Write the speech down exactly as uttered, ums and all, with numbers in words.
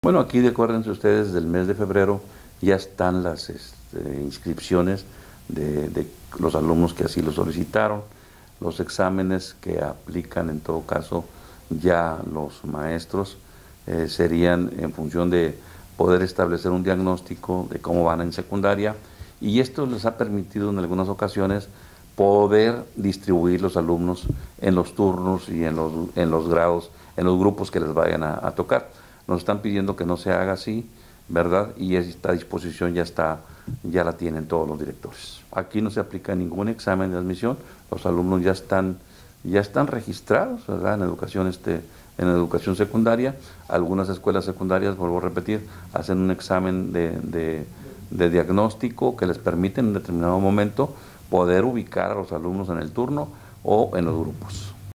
Bueno, aquí acuérdense ustedes, del mes de febrero ya están las este, inscripciones de, de los alumnos que así lo solicitaron, los exámenes que aplican en todo caso ya los maestros eh, serían en función de poder establecer un diagnóstico de cómo van en secundaria, y esto les ha permitido en algunas ocasiones poder distribuir los alumnos en los turnos y en los, en los grados, en los grupos que les vayan a, a tocar. Nos están pidiendo que no se haga así, ¿verdad? Y esta disposición ya está, ya la tienen todos los directores. Aquí no se aplica ningún examen de admisión, los alumnos ya están, ya están registrados, ¿verdad? En educación, este, en educación secundaria. Algunas escuelas secundarias, vuelvo a repetir, hacen un examen de, de, de diagnóstico que les permite en un determinado momento poder ubicar a los alumnos en el turno o en los grupos.